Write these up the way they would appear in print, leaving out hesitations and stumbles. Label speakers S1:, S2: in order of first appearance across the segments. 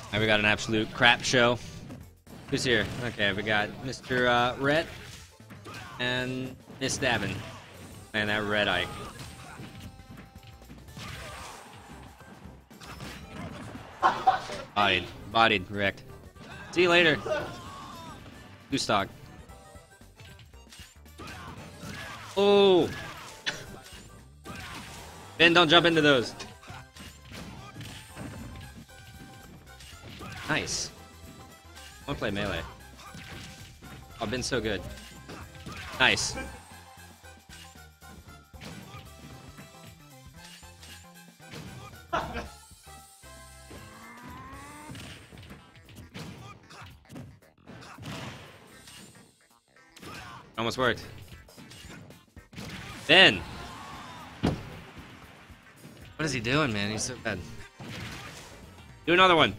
S1: Now we got an absolute crap show. Who's here? Okay, we got Mr. Rhett and Miss Davin. And that Red Ike. Bodied, wrecked. See you later. Stock. Oh! Ben, don't jump into those. Nice. I want to play melee. Oh, Ben's so good. Nice. Almost worked. Ben! What is he doing, man? He's so bad. Do another one.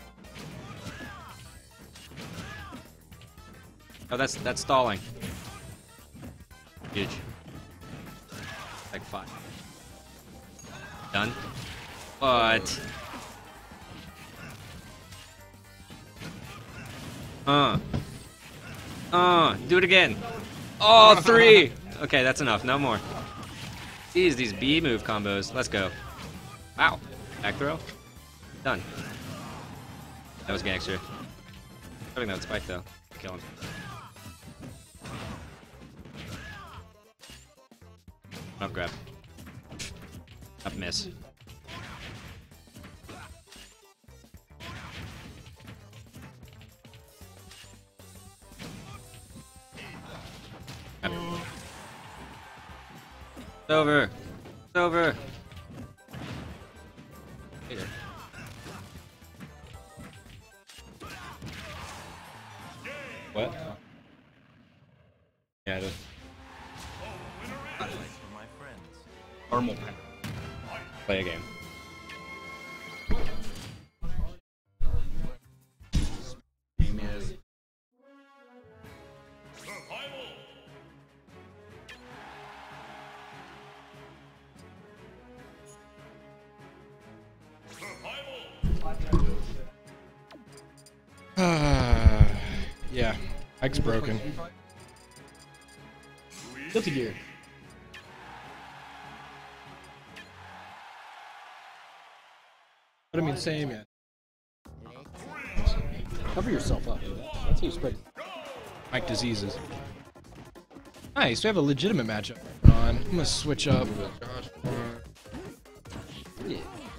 S1: Oh, that's stalling. Huge. Like 5. Done. What? Do it again. Oh, 3! Okay, that's enough. No more. Jeez, these B move combos. Let's go. Wow. Back throw. Done. That was gangster. Hoping that would spike, though. Kill him. Up grab. Up miss. It's over. It's over. Later. What? Yeah, it is. Normal. Play a game.
S2: Yeah, Ike's broken. Guilty Gear. But I mean, same yet. Cover yourself up. That's how you spread Ike diseases. Nice, we have a legitimate matchup on. I'm gonna switch up. Yeah.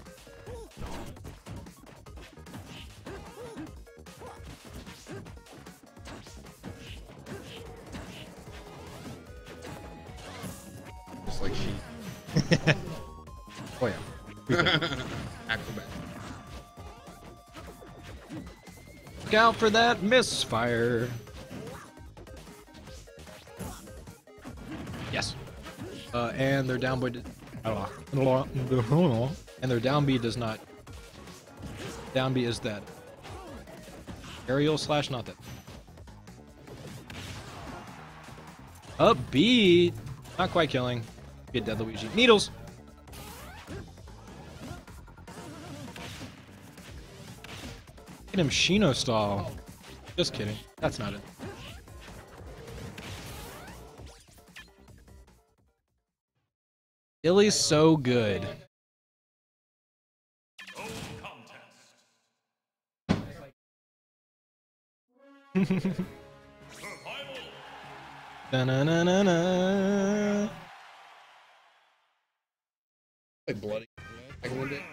S3: Just like she.
S2: Oh yeah.
S3: Acrobat.
S2: Look out for that misfire. Yes. And their down boy. And their down B does not. Down B is that. Aerial slash not that. Up B. Not quite killing. Get dead Luigi. Needles. Get him Shino style. Just kidding. That's not it. Illy's so good. Da-na-na-na-na.
S3: Like bloody. Back in the day.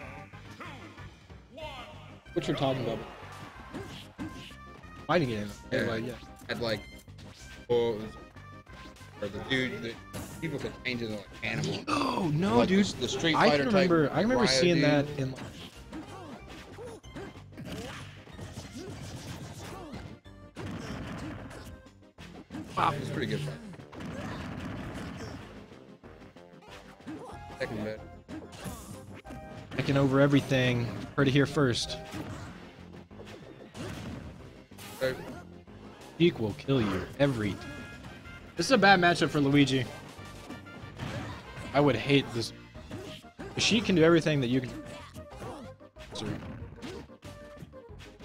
S2: What you're talking about? Fighting game.
S3: Yeah.
S2: Like, yeah.
S3: Had like, or the dude, the people could change it to like animal.
S2: Oh no,
S3: Like
S2: dude!
S3: the Street
S2: I
S3: Fighter
S2: can remember.
S3: type
S2: I remember
S3: Ryo
S2: seeing
S3: dude.
S2: that in.
S3: Wow, it's pretty good fight. Second bit.
S2: Taking over everything. Heard it here first.
S3: So,
S2: Sheik will kill you every. This is a bad matchup for Luigi. I would hate this. Sheik can do everything that you can. Sorry.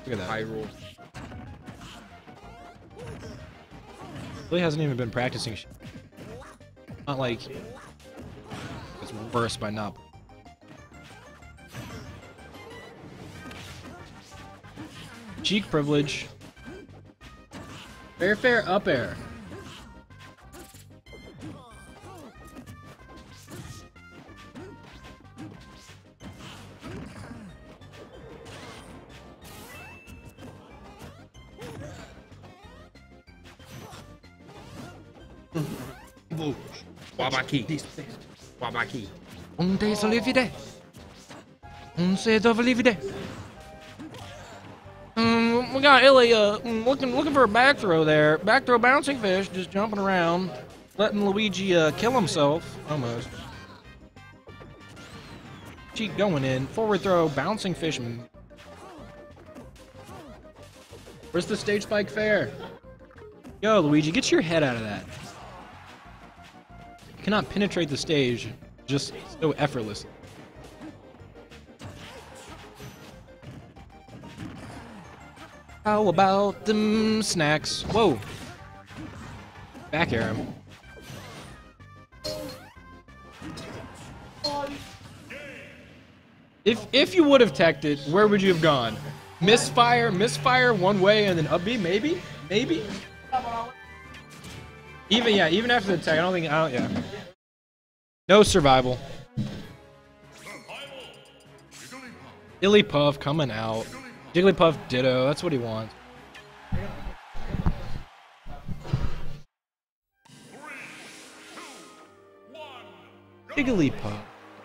S2: Look at that.
S3: Hyrule.
S2: Really hasn't even been practicing. Not like it's worse by not. Cheek privilege. Fair, up air.
S3: Wabaki. Wabaki.
S2: Onde solivide. Onde dovlivide. We got Illy looking for a back throw there. Back throw bouncing fish, just jumping around, letting Luigi kill himself almost. Cheek going in. Forward throw, bouncing fish. Where's the stage spike fair? Yo, Luigi, get your head out of that. You cannot penetrate the stage just so effortlessly. How about them snacks? Whoa. Back air him. If you would have teched it, where would you have gone? Misfire one way and then up B, maybe? Maybe? Even after the tech, yeah. No survival. Illipuff coming out. Jigglypuff ditto, that's what he wants. Jigglypuff.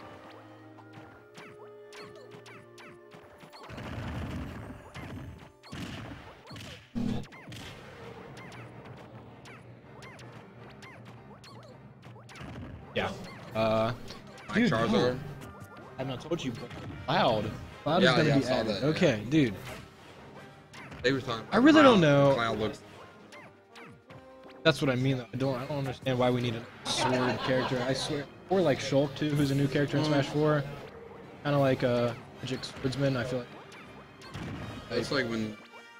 S2: Yeah.
S3: Dude, Charizard.
S2: I've not told you, but Cloud. Cloud is
S3: Yeah,
S2: gonna
S3: yeah, I
S2: be
S3: saw
S2: added.
S3: that,
S2: Okay, dude.
S3: They were talking.
S2: I really don't know.
S3: Cloud looks.
S2: That's what I mean. I don't understand why we need a sword character. I swear, or like Shulk too, who's a new character in Smash 4. Kind of like a Magic Swordsman. I feel like.
S3: It's like when.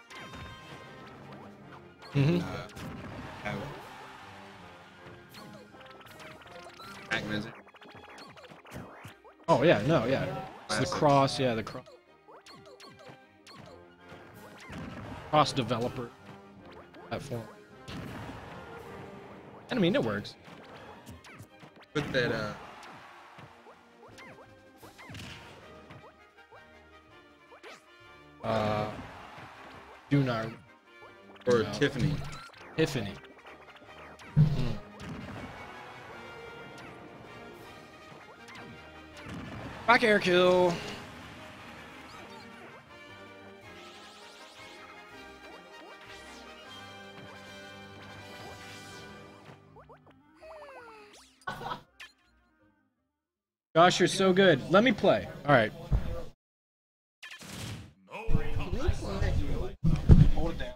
S2: Mhm.
S3: Pac-Man.
S2: Oh yeah, no, yeah. It's the
S3: Classic.
S2: cross, yeah, the cross developer platform. And I mean, it works.
S3: Put that
S2: Do not.
S3: or
S2: No.
S3: Tiffany.
S2: Tiffany. Back air kill. Josh, you're so good. Let me play. All right. Hold it down.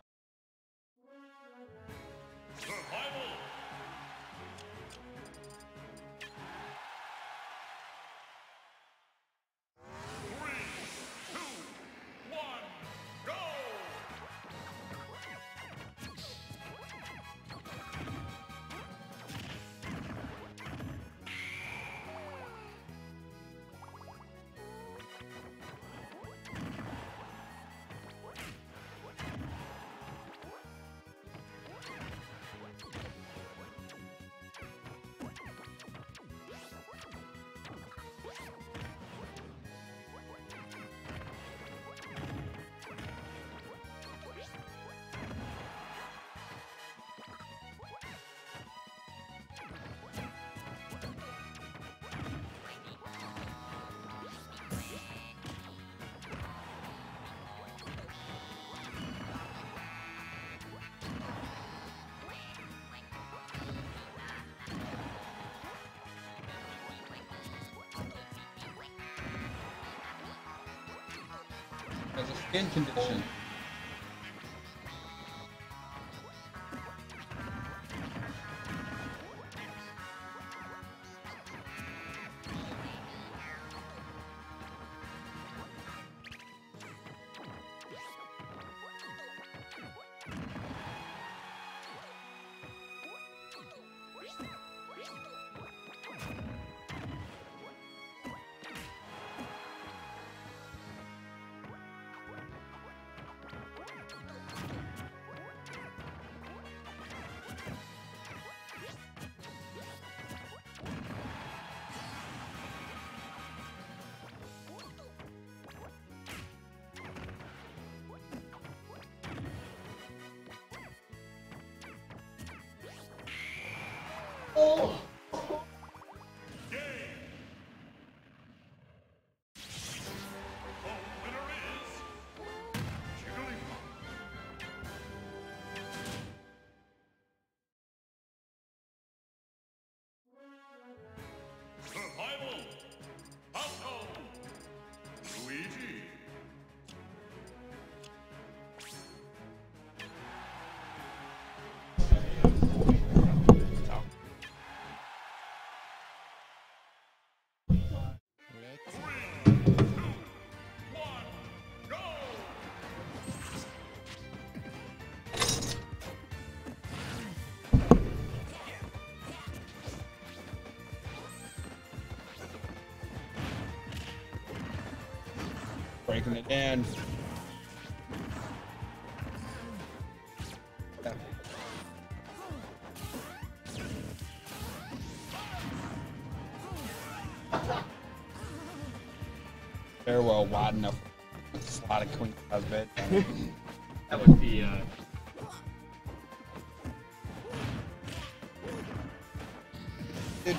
S3: Has a skin condition.
S4: Survival! Falco! Luigi!
S3: Breaking it down. Very well wide enough to slide a queen size bed.
S1: That would be
S3: Dude,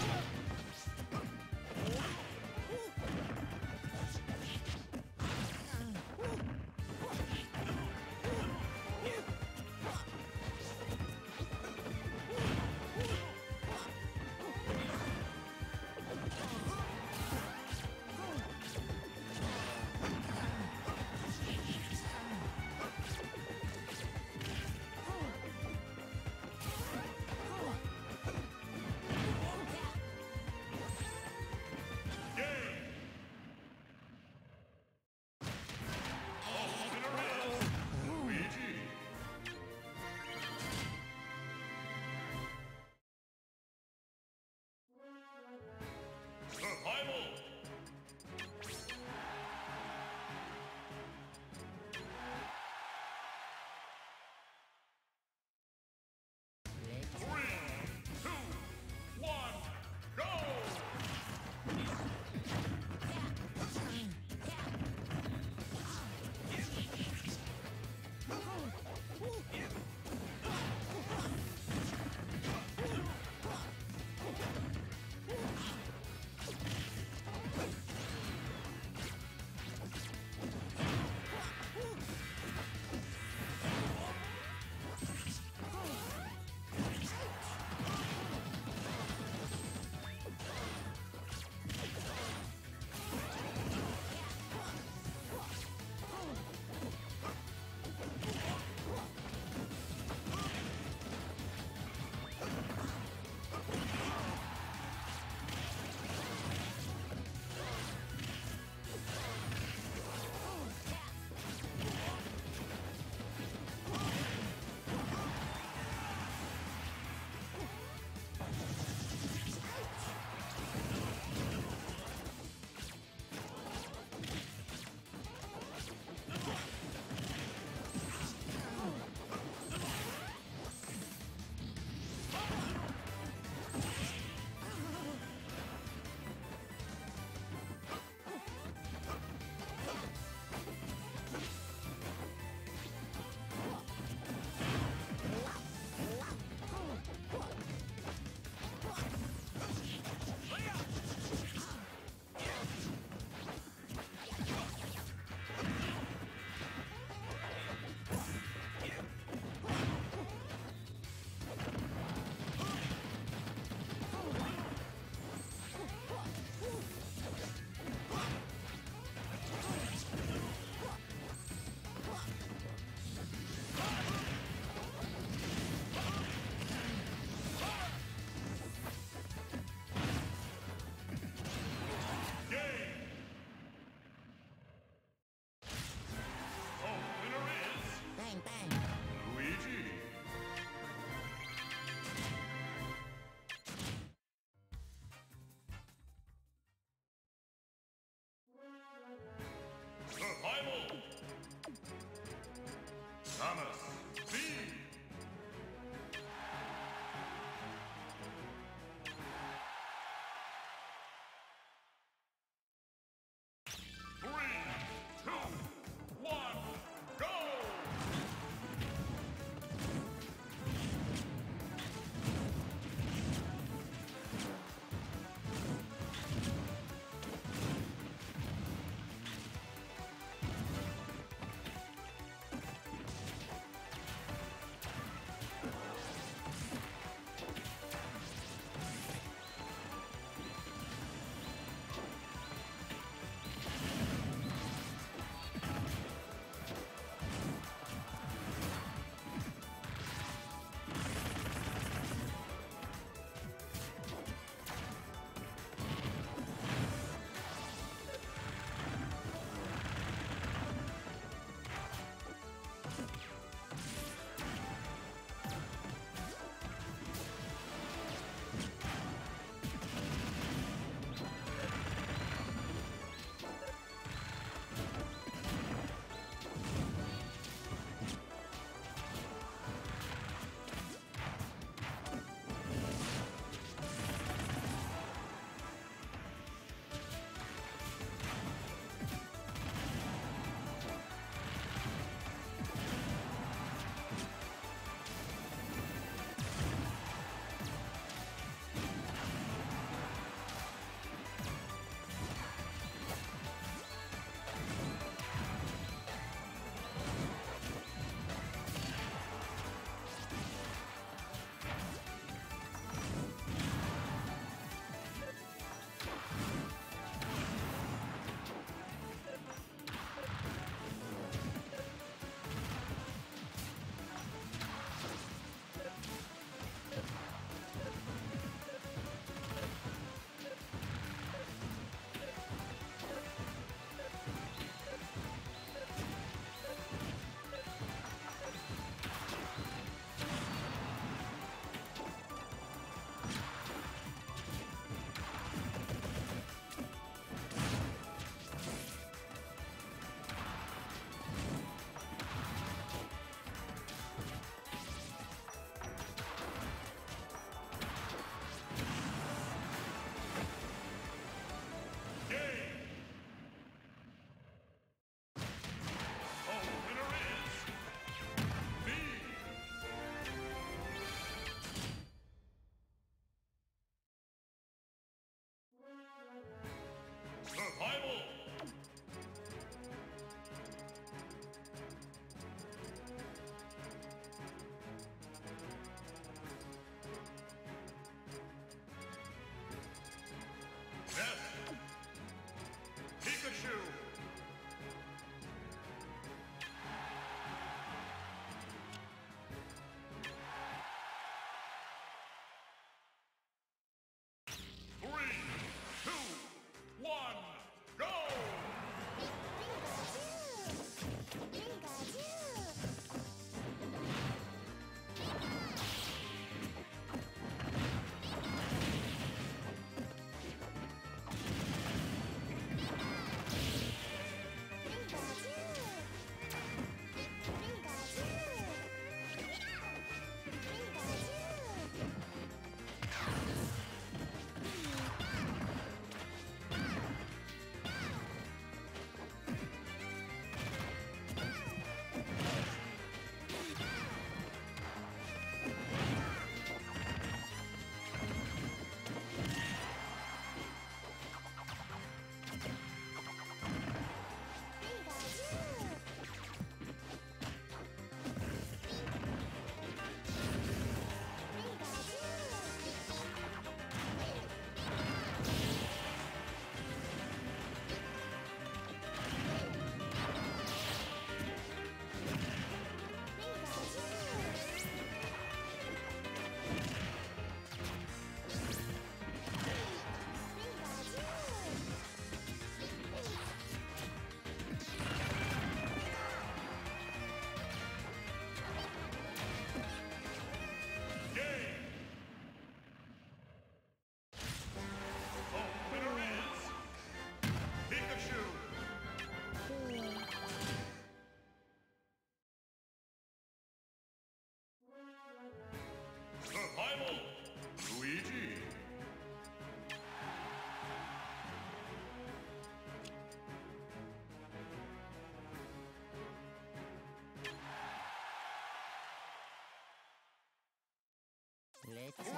S4: 3, 2,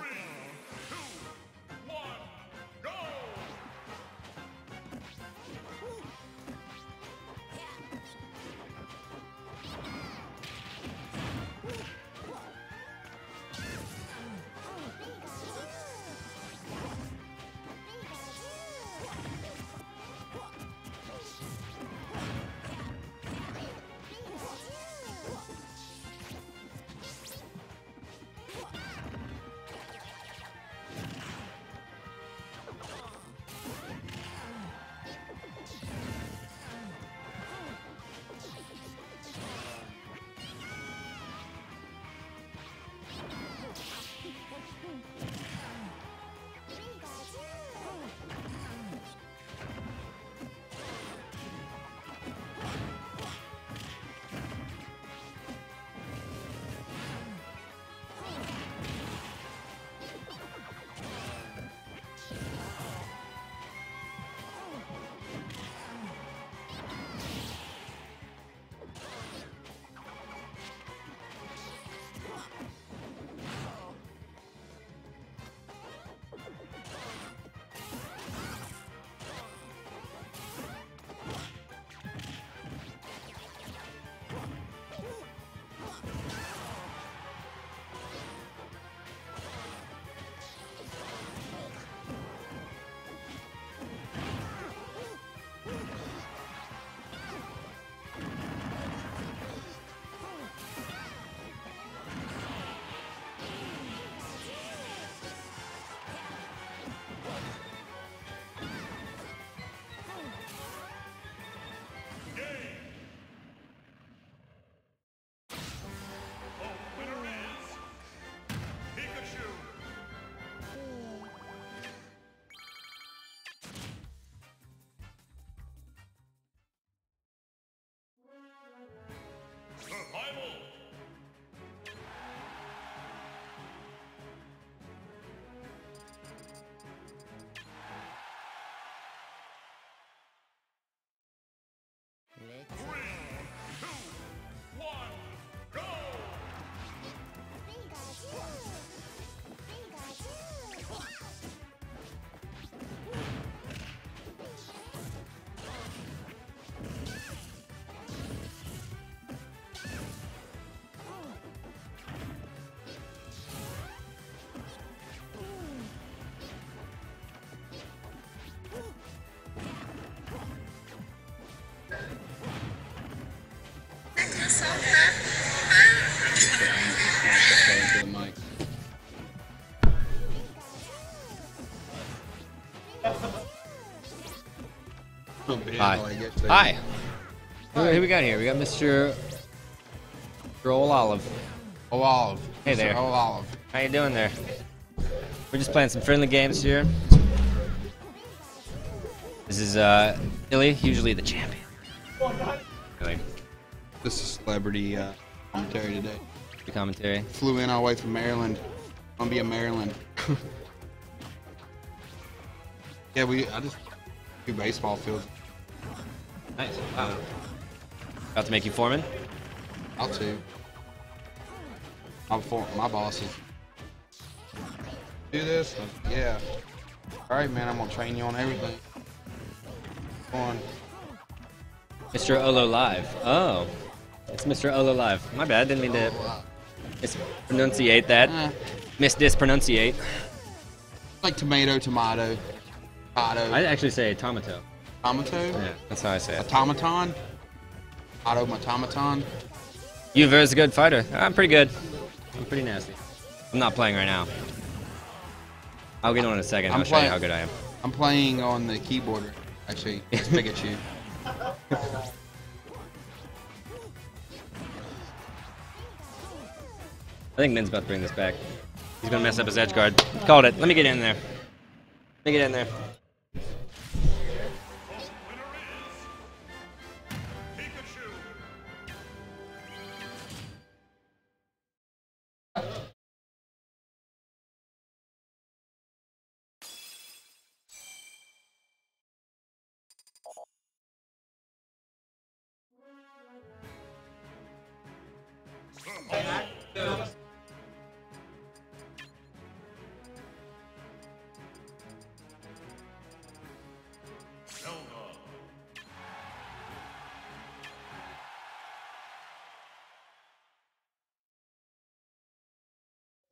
S4: 1, go! Survival!
S5: Let's
S4: 3, 2, 1, go!
S3: To the mic.
S1: Hi. Hi. Who we got here? We got Mr. Roll Olive.
S3: Oh, Olive.
S1: Hey there.
S3: Oh, Olive.
S1: How you doing there? We're just playing some friendly games here. This is Illy, usually the champion. Illy,
S3: This is celebrity commentary today.
S1: the commentary.
S3: Flew in all the way from Maryland. Columbia, Maryland. Yeah, I just do baseball fields.
S1: Nice. Wow. About to make you foreman?
S3: I'll too. My boss is do this. Yeah. All right, man. I'm gonna train you on everything. Go on.
S1: Mr. Olo Live. Oh. It's Mr. Olo Live. My bad, didn't mean to mispronunciate that. Misdispronunciate.
S3: Like tomato, tomato.
S1: I'd actually say tomato.
S3: Tomato?
S1: Yeah, that's how I say it.
S3: Automaton? Automaton?
S1: You versus a good fighter. I'm pretty good. I'm pretty nasty. I'm not playing right now. I'll get on in a second. I'll show you how good I am.
S3: I'm playing on the keyboard, actually. It's Pikachu.
S1: I think Min's about to bring this back. He's gonna mess up his edge guard. Called it. Let me get in there. Let me get in there.
S4: Pikachu!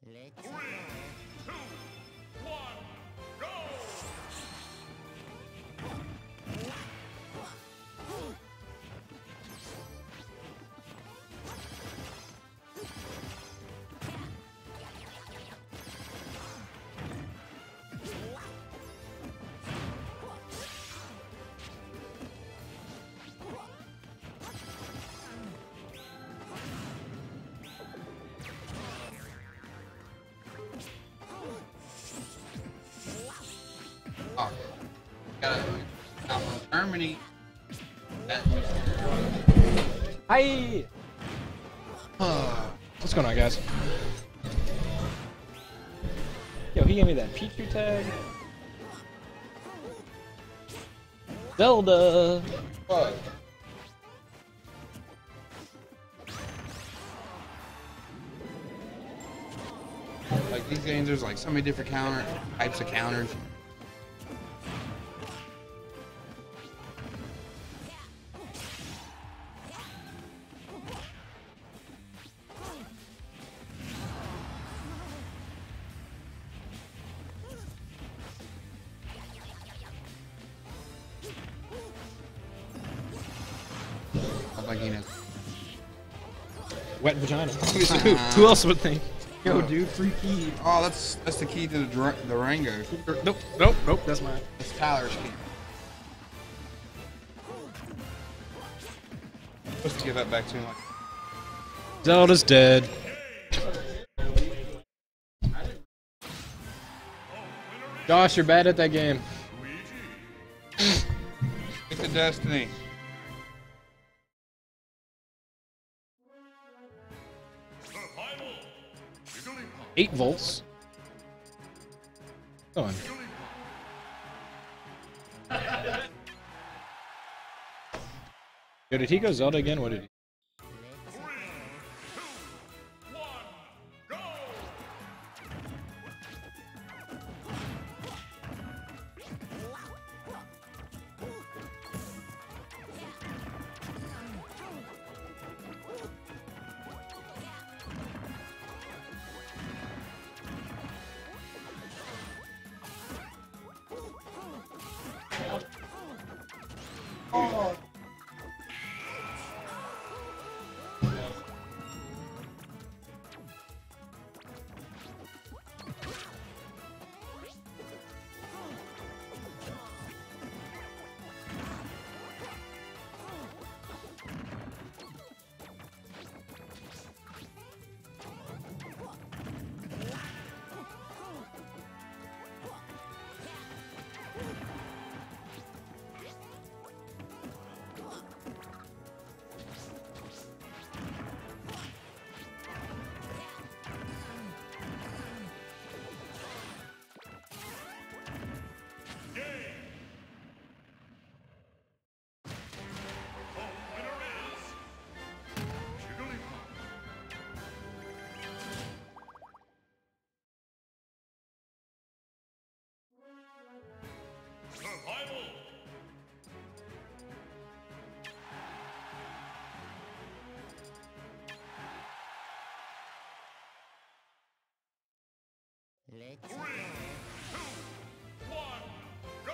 S5: Let's
S4: 3, 2, 1, go!
S3: Oh, gotta out from Germany.
S2: Hi. What's going on, guys? Yo, he gave me that Pichu tag. Zelda.
S3: Fuck. Like these games, there's like so many different types of counters. I'm like, you know,
S2: Wet vagina. Who else would think? Yo, dude, free key.
S3: oh, that's the key to the Rango.
S2: Nope. That's mine.
S3: It's Tyler's key. Supposed to give that back to him. Like,
S2: Zelda's dead. Josh, you're bad at that game.
S3: it's a Destiny.
S4: Survival! Jigglypuff!
S2: 8 volts. Go on. Yo, did he go Zelda again? What did he?
S4: 3, 2, 1, go! Survival!
S5: Let's
S4: 3, 2, 1, go!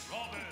S4: Robin.